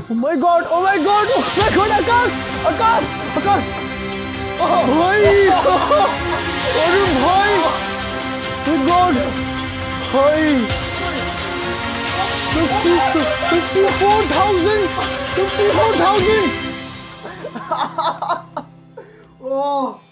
Oh my God! Oh my God! Oh my God! आकाश! आकाश! आकाश! भाई! अरे भाई! Oh God! भाई! 54,000! 54,000! Oh!